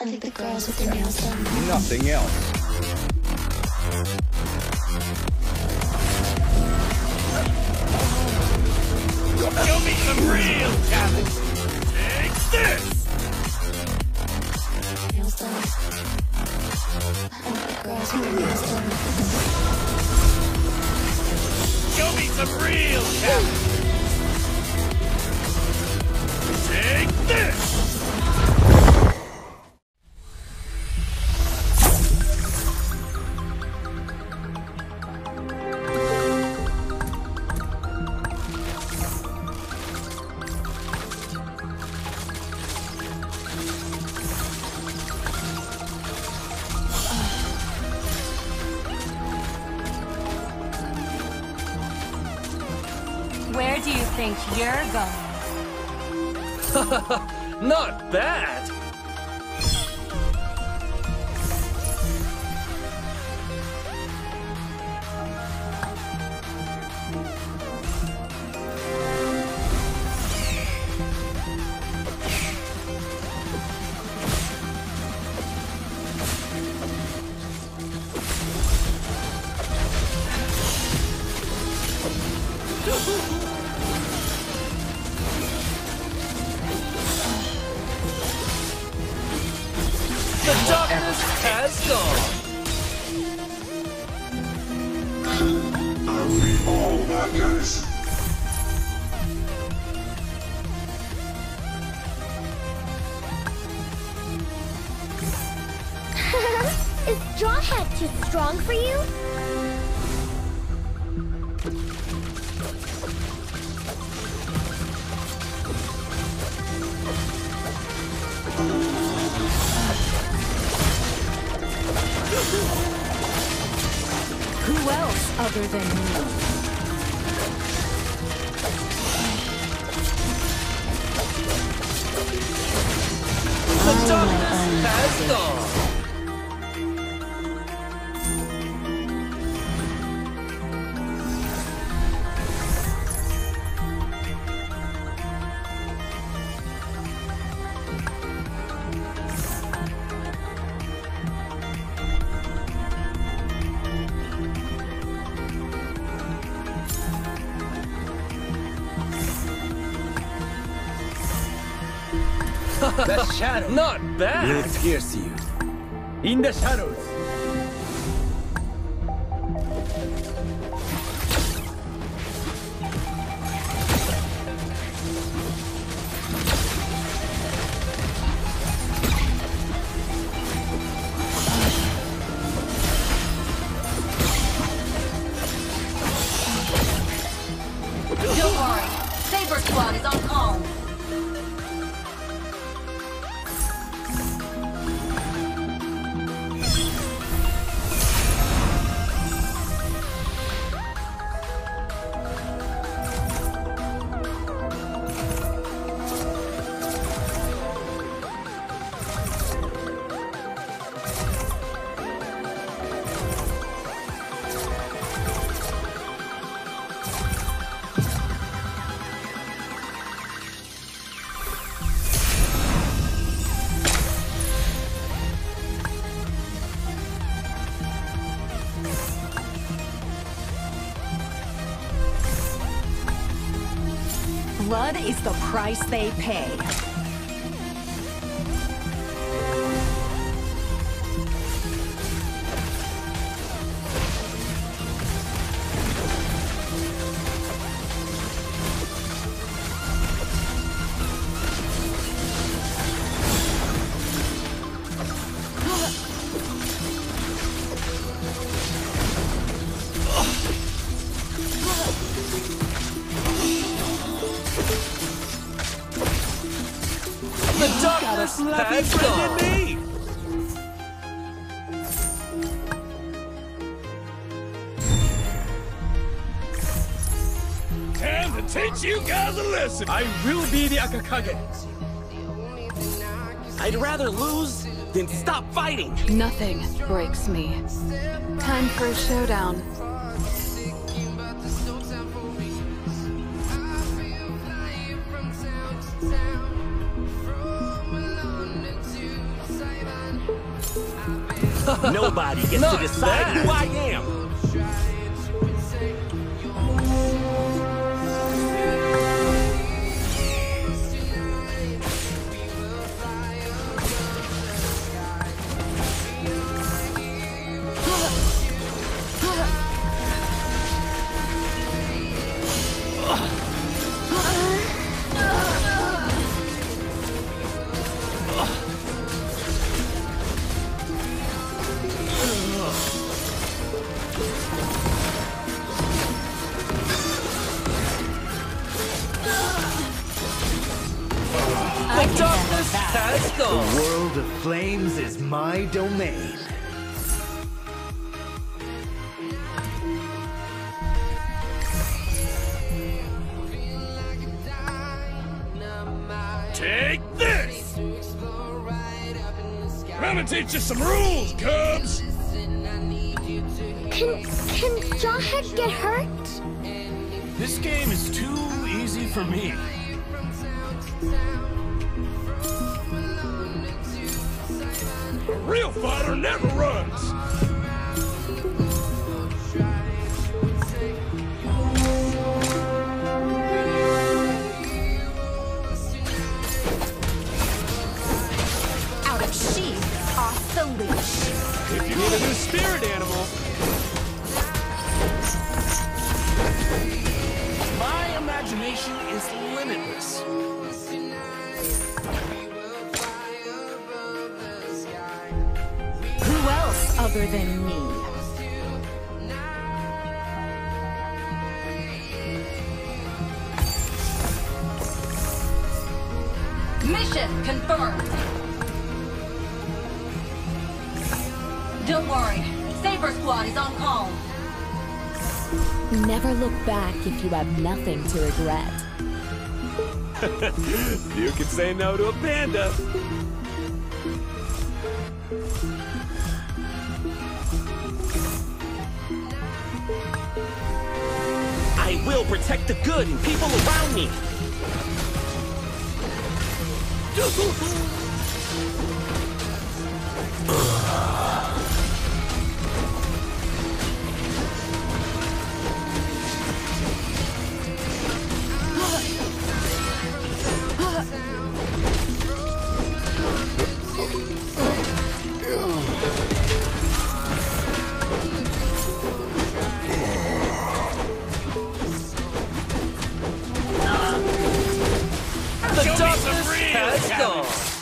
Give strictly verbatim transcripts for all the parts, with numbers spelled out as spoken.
think the girls with their nails done. Nothing else. Show me some real talent! Take this! Nails done. I think the girls with their nails done. Show me some real talent! Take this! Where do you think you're going? Not bad! The darkness has gone! Are we all hackers? Is Straw Hat too strong for you? Who else other than me? The darkness has gone! The shadow Not bad! will pierce you. In the shadows. Don't worry, Saber Squad is on call. Blood is the price they pay. The darkness has gone! Me. Time to teach you guys a lesson! I will be the Akakage. I'd rather lose than stop fighting. Nothing breaks me. Time for a showdown. From town, from London to Taiwan. Nobody gets Not to decide bad. who I am. The darkness has gone. The world of flames is my domain. Take this! I'm gonna teach you some rules, Cubs! Can can Jawhead get hurt? This game is too easy for me. A real fighter never runs! Out of sheath, off the leash. If you need a new spirit animal, My imagination is limitless. Who else other than me? Mission confirmed. Don't worry, Saber Squad is on call. Never look back if you have nothing to regret. you can say no to a panda. I will protect the good and people around me. The darkness has gone.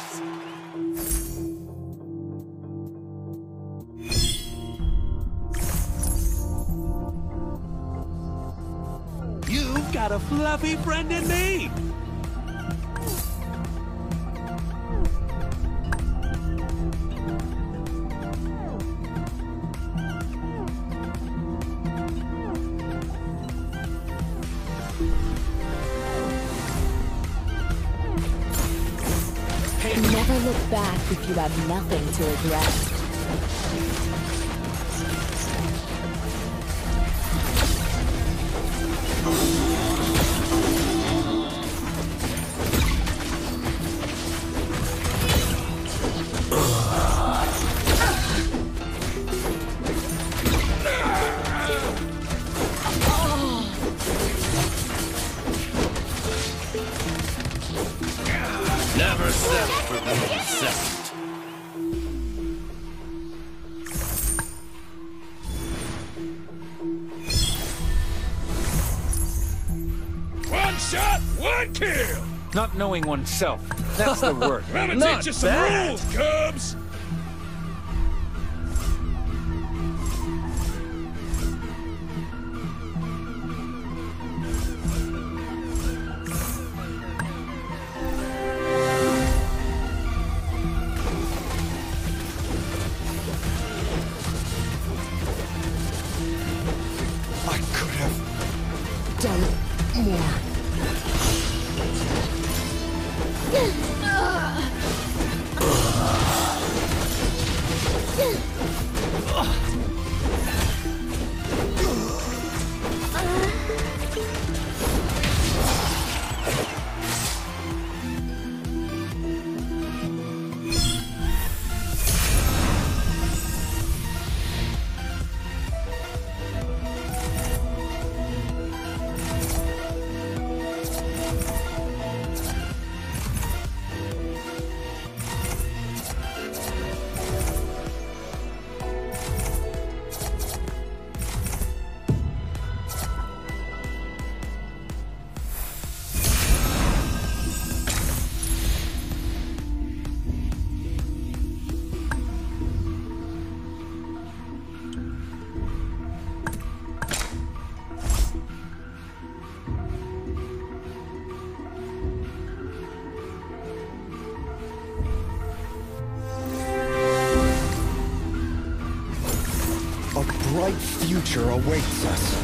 You've got a fluffy friend in me. Never look back if you have nothing to regret. Never settle for being second. One shot, one kill! Not knowing oneself. That's the word. I'm gonna Not teach you some bad. rules, Cubs! I could have done more. bright future awaits us.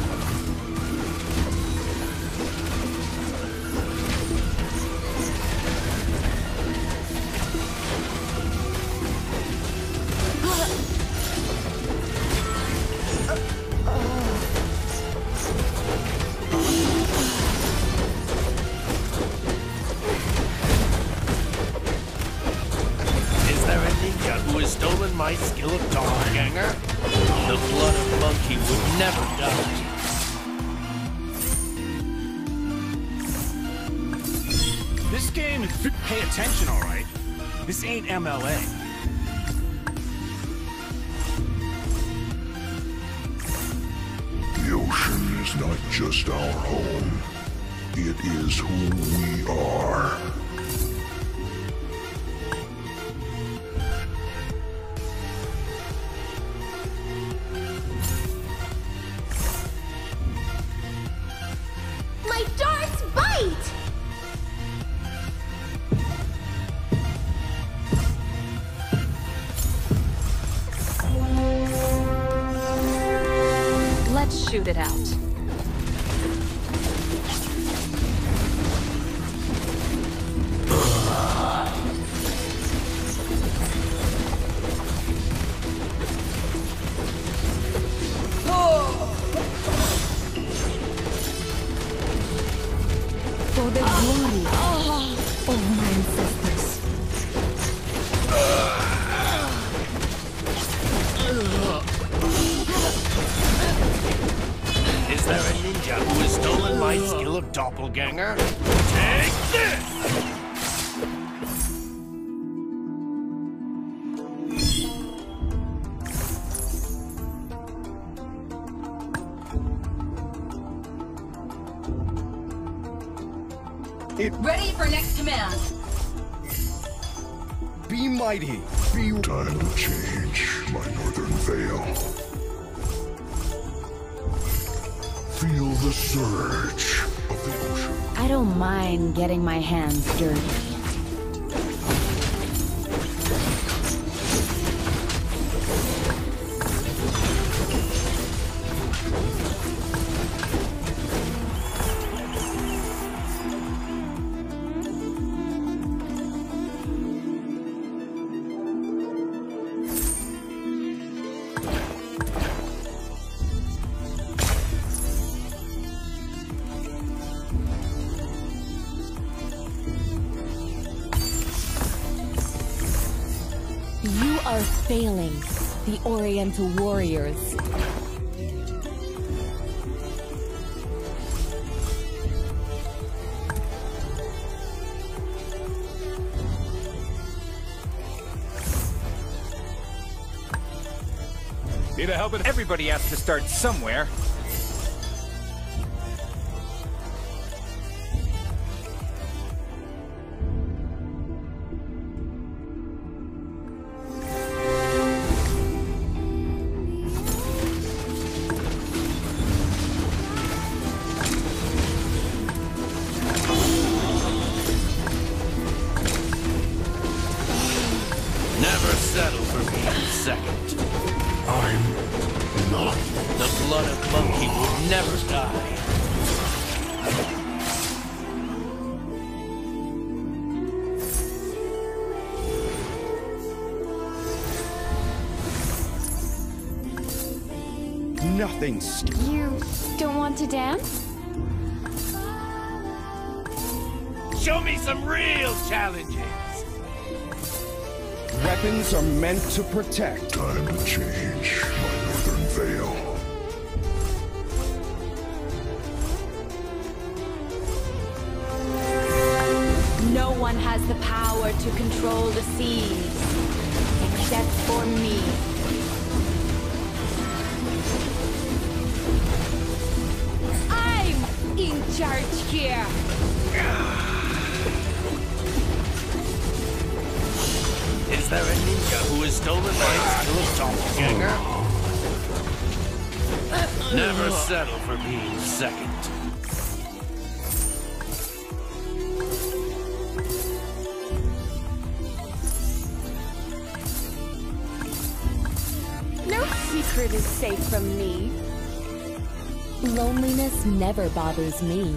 My skill of doppelganger? The blood of monkey would never die. This game is... Pay attention, alright? This ain't M L A. The ocean is not just our home. It is who we are. My darts bite! Let's shoot it out. For the glory of my ancestors. Is there a ninja who has stolen my skill of doppelganger? Take this! It Ready for next command. be mighty. Be Time to change, my northern veil. Feel the surge of the ocean. I don't mind getting my hands dirty. You are failing, the Oriental warriors. Need a help? Everybody has to start somewhere. Never settle for being second. I'm not. The blood of monkey would never die. nothing. You don't want to dance? Show me some real challenges. Weapons are meant to protect. Time to change my northern veil. No one has the power to control the seas, except for me. I'm in charge here. Is there a ninja who has stolen my skill of doppelganger? Never settle for being second. No secret is safe from me. Loneliness never bothers me.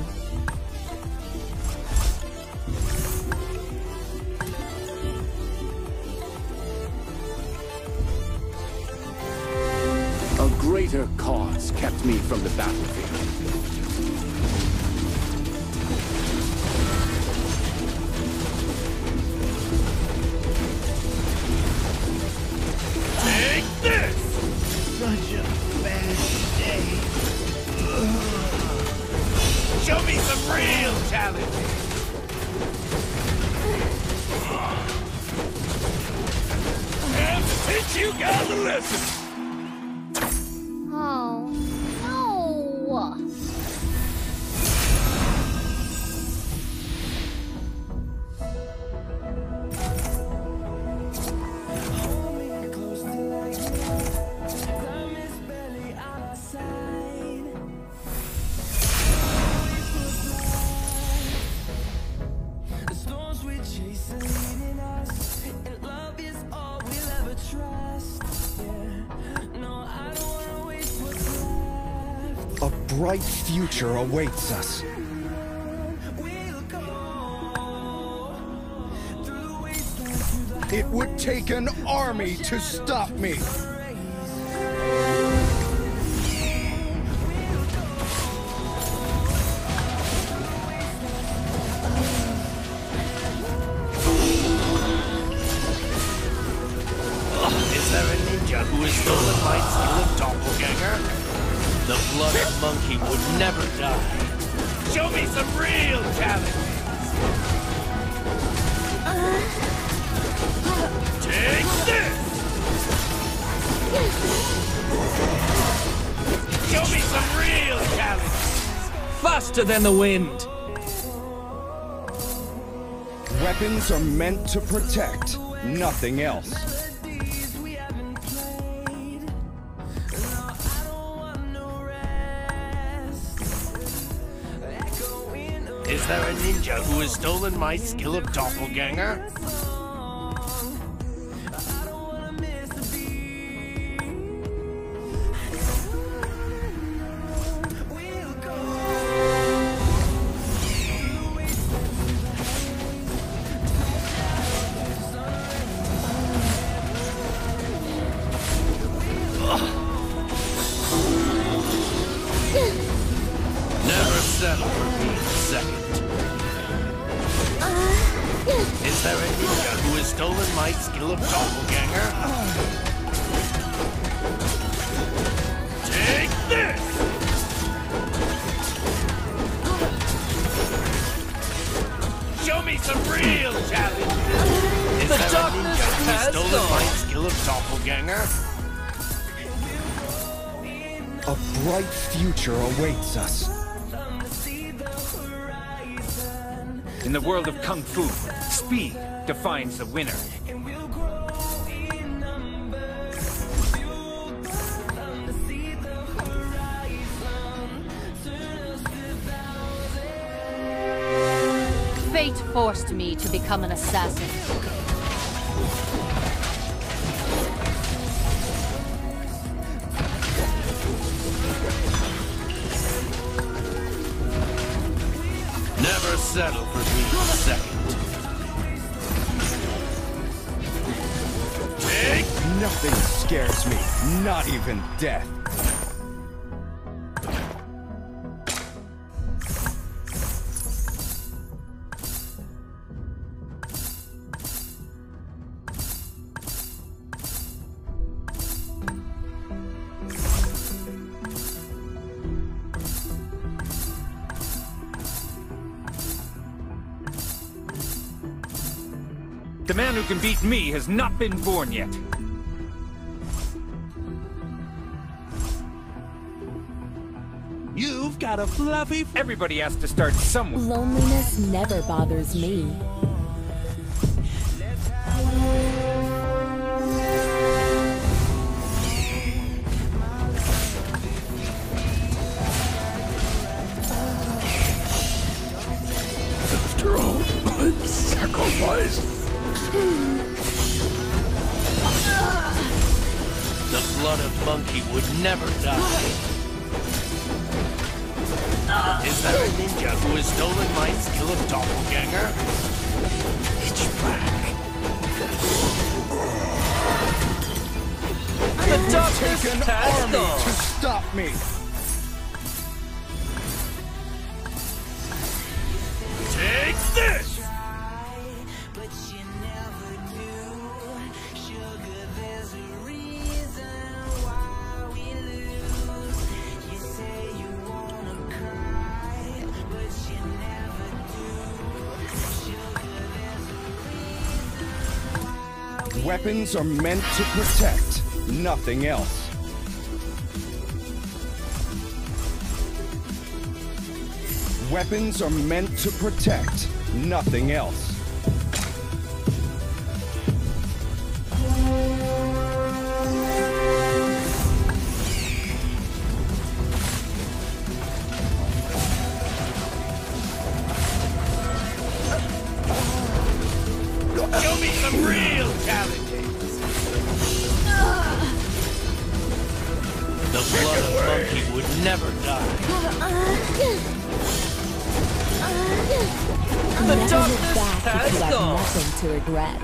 A greater cause kept me from the battlefield. Take this! Such a bad day. Show me some real challenge! Time to teach you guys a lesson! Oh, no! A bright future awaits us. It would take an army to stop me. Is there a ninja who has stolen my skill of doppelganger? The blood of monkey would never die. Show me some real talent! Take this! Show me some real talent! Faster than the wind! Weapons are meant to protect, nothing else. Is there a ninja who has stolen my skill of doppelganger? Never settle for being second. Is there a ninja who has stolen my skill of doppelganger? Take this! Show me some real challenge! Is The there a darkness ninja who has has stolen gone. my skill of doppelganger? A bright future awaits us. In the world of Kung Fu, speed defines the winner. Fate forced me to become an assassin. Never settle for being second. Take Nothing scares me, not even death. The man who can beat me has not been born yet. You've got a fluffy... Everybody has to start somewhere. Loneliness never bothers me. After all, I'm sacrificed. The blood blood of monkey would never die. Is there a ninja who has stolen my skill of doppelganger? Pitch black. The darkness has an army to stop me. Take this! Weapons are meant to protect, nothing else. Weapons are meant to protect, nothing else. Show me some real challenges! The blood of monkey would never die. The Never look back if you have gone. Nothing to regret.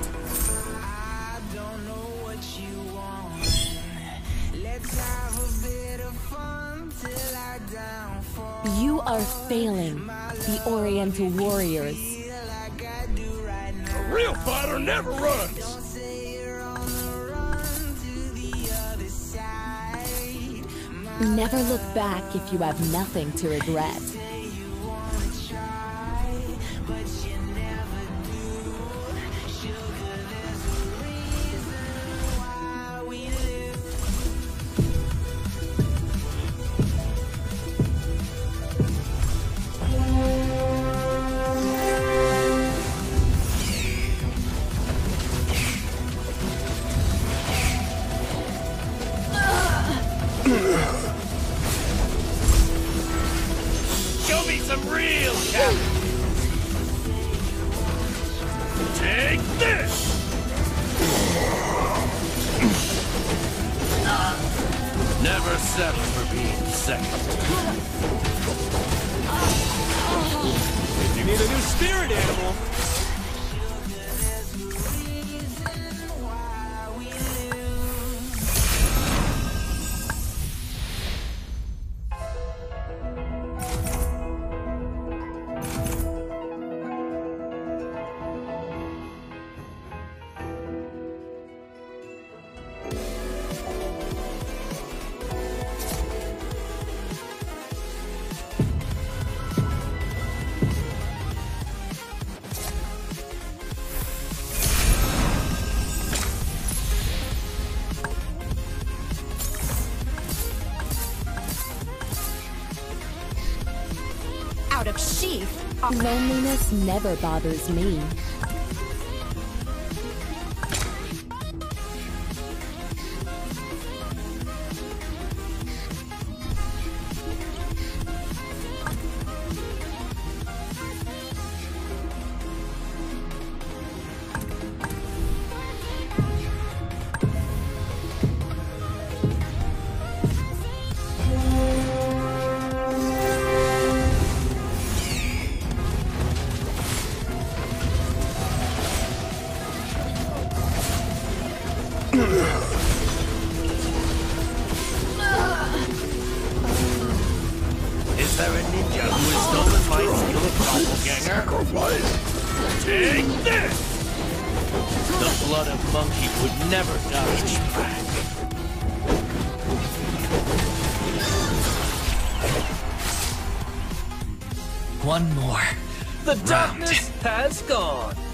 You are failing, the Oriental warriors. A real fighter never runs! Never look back if you have nothing to regret. Show me some real challenge! Take this! Never settle for being second. You need a new spirit animal. Out of sheath. Loneliness never bothers me. Is there a ninja who has stolen my skill of doppelganger? Take this! The blood of monkey would never die. One more. The darkness has gone.